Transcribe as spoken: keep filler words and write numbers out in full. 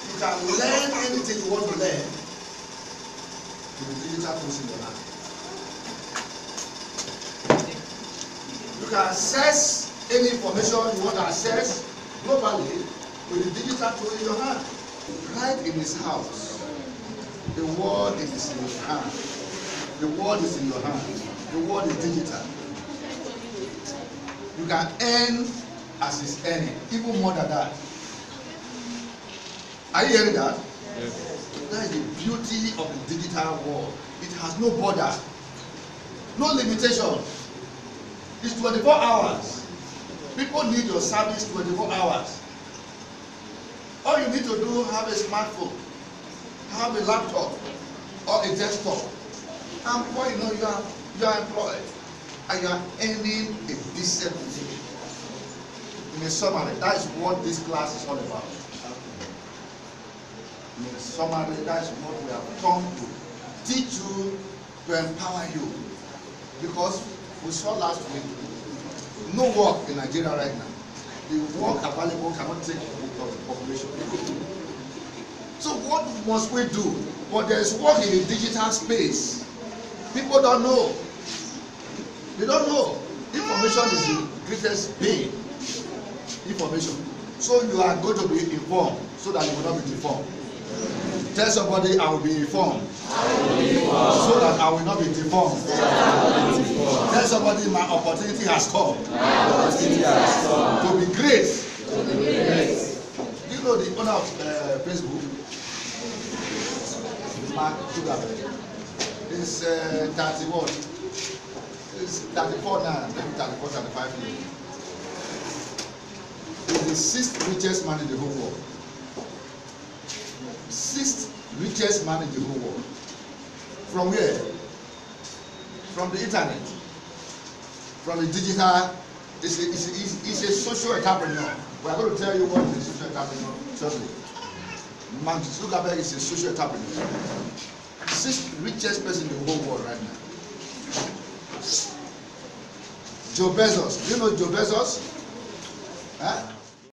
You can learn anything you want to learn with the digital tools in your hand. You can access any information you want to access globally with the digital tool in your hand. Right in his house, the world is in your hand. The world is in your hand. The world is digital. You can earn as he's earning, even more than that. Are you hearing that? Yes. That is the beauty of the digital world. It has no border, no limitation. It's twenty-four hours. People need your service twenty-four hours. All you need to do is have a smartphone, have a laptop, or a desktop. And before you know, you are, you are employed. And you are earning a decent living. In a summary, that is what this class is all about. In a summary, that is what we have come to teach you, to empower you. Because we saw last week, no work in Nigeria right now. The work available cannot take the population. So what must we do? But there is work in the digital space. People don't know. They don't know. Information is the greatest pain. Information. So you are going to be informed so that you will not be deformed. Tell somebody, I will be informed, will be informed. So that I will not be deformed. Tell somebody, my opportunity has come, my opportunity has come. To be great. To be great. Do you know the owner of uh, Facebook? Mark Zuckerberg. It's uh, thirty-one. It's thirty-four now, maybe thirty-four, thirty-five years. He's the sixth richest man in the whole world. Sixth richest man in the whole world. From where? From the internet. From the digital. It's a, it's a, it's a social entrepreneur. We are going to tell you what is a social entrepreneur shortly. Mark Zuckerberg is a social entrepreneur. Sixth richest person in the whole world right now. Joe Bezos. Do you know Joe Bezos? Huh?